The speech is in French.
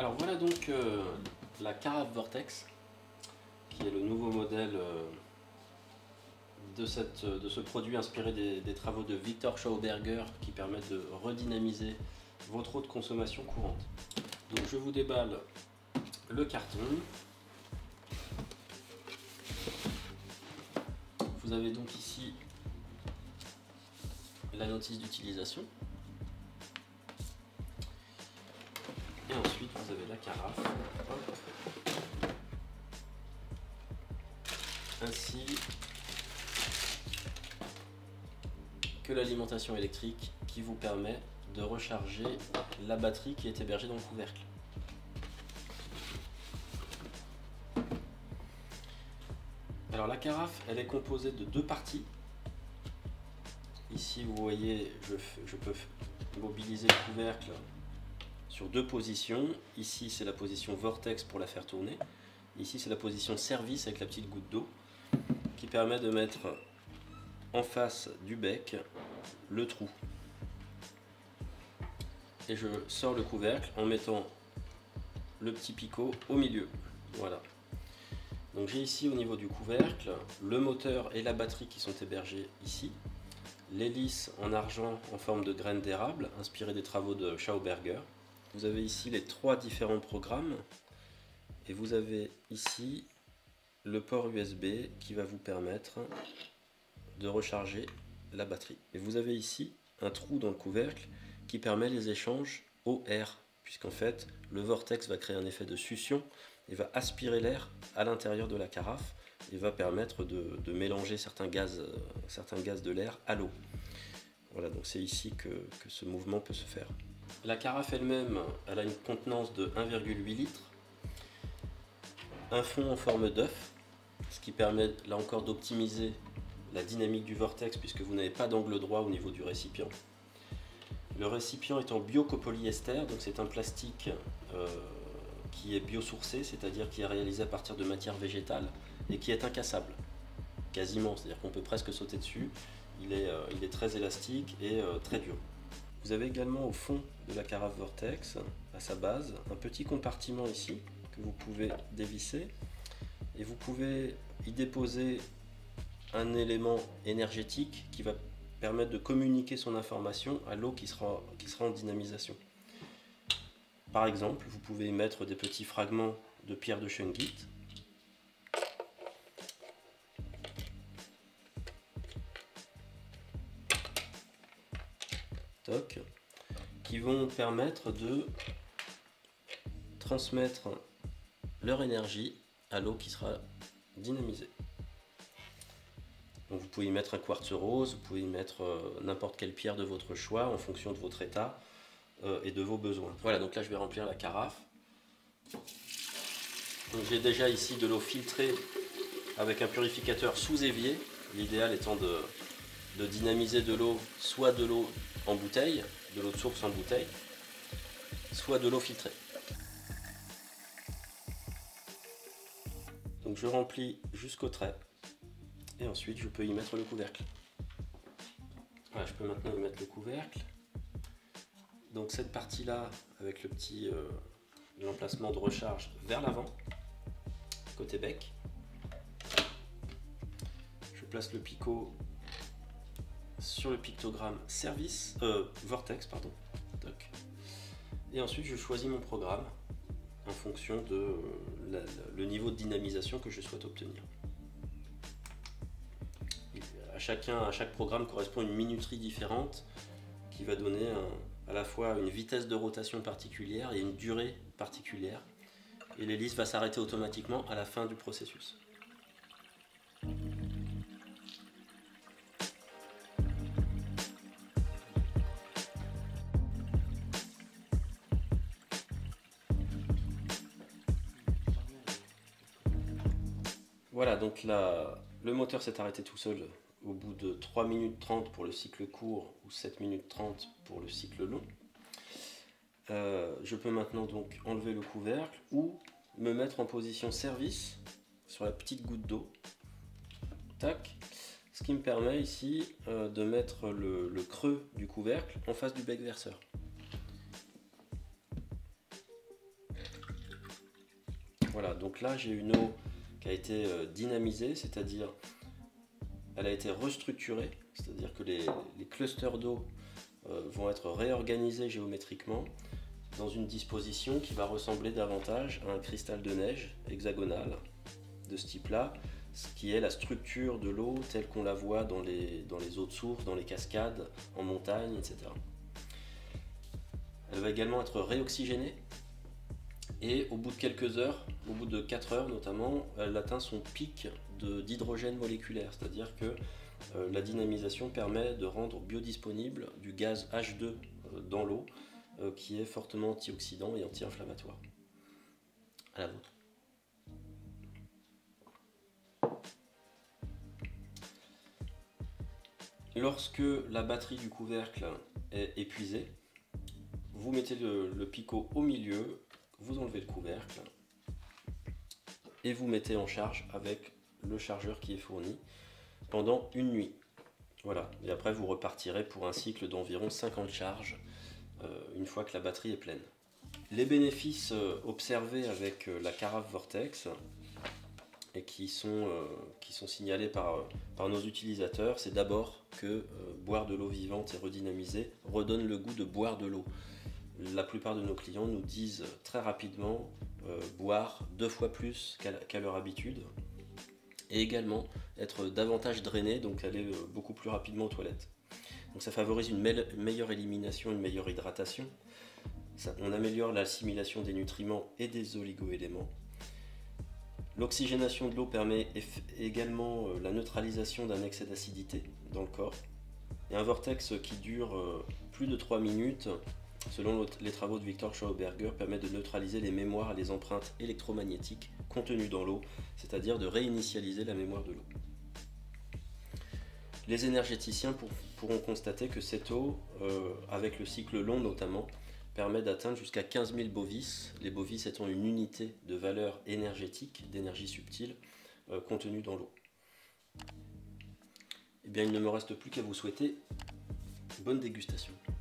Alors voilà donc la carafe Vortex, qui est le nouveau modèle de ce produit inspiré des travaux de Victor Schauberger, qui permettent de redynamiser votre eau de consommation courante. Donc je vous déballe le carton. Vous avez donc ici la notice d'utilisation. Et ensuite vous avez la carafe. Ainsi que l'alimentation électrique qui vous permet de recharger la batterie qui est hébergée dans le couvercle. Alors la carafe, elle est composée de deux parties. Ici vous voyez, je peux mobiliser le couvercle sur deux positions. Ici c'est la position Vortex pour la faire tourner. Ici c'est la position service avec la petite goutte d'eau qui permet de mettre en face du bec le trou. Et je sors le couvercle en mettant le petit picot au milieu. Voilà. Donc j'ai ici au niveau du couvercle le moteur et la batterie qui sont hébergés ici. L'hélice en argent en forme de graines d'érable, inspirée des travaux de Schauberger. Vous avez ici les trois différents programmes. Et vous avez ici le port USB qui va vous permettre de recharger la batterie. Et vous avez ici un trou dans le couvercle qui permet les échanges eau-air, puisqu'en fait le Vortex va créer un effet de succion et va aspirer l'air à l'intérieur de la carafe et va permettre de mélanger certains gaz de l'air à l'eau. Voilà, donc c'est ici que ce mouvement peut se faire. La carafe elle-même, elle a une contenance de 1,8 litres, un fond en forme d'œuf, ce qui permet là encore d'optimiser la dynamique du vortex puisque vous n'avez pas d'angle droit au niveau du récipient. Le récipient est en biocopolyester, donc c'est un plastique qui est biosourcé, c'est-à-dire qui est réalisé à partir de matière végétale et qui est incassable, quasiment, c'est-à-dire qu'on peut presque sauter dessus. Il est très élastique et très dur. Vous avez également au fond de la carafe Vortex, à sa base, un petit compartiment ici que vous pouvez dévisser et vous pouvez y déposer un élément énergétique qui va permettre de communiquer son information à l'eau qui sera en dynamisation. Par exemple, vous pouvez y mettre des petits fragments de pierre de shungite. Qui vont permettre de transmettre leur énergie à l'eau qui sera dynamisée. Donc vous pouvez y mettre un quartz rose, vous pouvez y mettre n'importe quelle pierre de votre choix en fonction de votre état et de vos besoins. Voilà, donc là je vais remplir la carafe. J'ai déjà ici de l'eau filtrée avec un purificateur sous évier, l'idéal étant de dynamiser de l'eau, soit de l'eau en bouteille, de l'eau de source en bouteille, soit de l'eau filtrée. Donc je remplis jusqu'au trait et ensuite je peux y mettre le couvercle. Voilà, je peux maintenant y mettre le couvercle. Donc cette partie là avec le petit l'emplacement de recharge vers l'avant, côté bec. Je place le picot sur le pictogramme service, Vortex, pardon. Et ensuite je choisis mon programme en fonction de le niveau de dynamisation que je souhaite obtenir. À chaque programme correspond une minuterie différente qui va donner à la fois une vitesse de rotation particulière et une durée particulière. Et l'hélice va s'arrêter automatiquement à la fin du processus. Voilà, donc là, le moteur s'est arrêté tout seul au bout de 3 minutes 30 pour le cycle court ou 7 minutes 30 pour le cycle long. Je peux maintenant donc enlever le couvercle ou me mettre en position service sur la petite goutte d'eau. Tac. Ce qui me permet ici de mettre le creux du couvercle en face du bec verseur. Voilà, donc là j'ai une eau qui a été dynamisée, c'est-à-dire elle a été restructurée, c'est-à-dire que les clusters d'eau vont être réorganisés géométriquement dans une disposition qui va ressembler davantage à un cristal de neige hexagonal de ce type-là, ce qui est la structure de l'eau telle qu'on la voit dans les eaux de source, dans les cascades, en montagne, etc. Elle va également être réoxygénée et au bout de quelques heures, au bout de 4 heures notamment, elle atteint son pic d'hydrogène moléculaire, c'est-à-dire que la dynamisation permet de rendre biodisponible du gaz H2 dans l'eau qui est fortement antioxydant et anti-inflammatoire. À la vôtre. Lorsque la batterie du couvercle est épuisée, vous mettez le picot au milieu, vous enlevez le couvercle et vous mettez en charge avec le chargeur qui est fourni pendant une nuit. Voilà, et après vous repartirez pour un cycle d'environ 50 charges une fois que la batterie est pleine. Les bénéfices observés avec la carafe Vortex et qui sont signalés par nos utilisateurs, c'est d'abord que boire de l'eau vivante et redynamisée redonne le goût de boire de l'eau. La plupart de nos clients nous disent très rapidement boire 2 fois plus qu'à leur habitude et également être davantage drainé, donc aller beaucoup plus rapidement aux toilettes. Donc ça favorise une meilleure élimination, une meilleure hydratation. On améliore l'assimilation des nutriments et des oligo-éléments. L'oxygénation de l'eau permet également la neutralisation d'un excès d'acidité dans le corps. Et un vortex qui dure plus de 3 minutes, selon les travaux de Victor Schauberger, permet de neutraliser les mémoires et les empreintes électromagnétiques contenues dans l'eau, c'est-à-dire de réinitialiser la mémoire de l'eau. Les énergéticiens pourront constater que cette eau, avec le cycle long notamment, permet d'atteindre jusqu'à 15 000 bovis, les bovis étant une unité de valeur énergétique, d'énergie subtile, contenue dans l'eau. Eh bien, il ne me reste plus qu'à vous souhaiter bonne dégustation.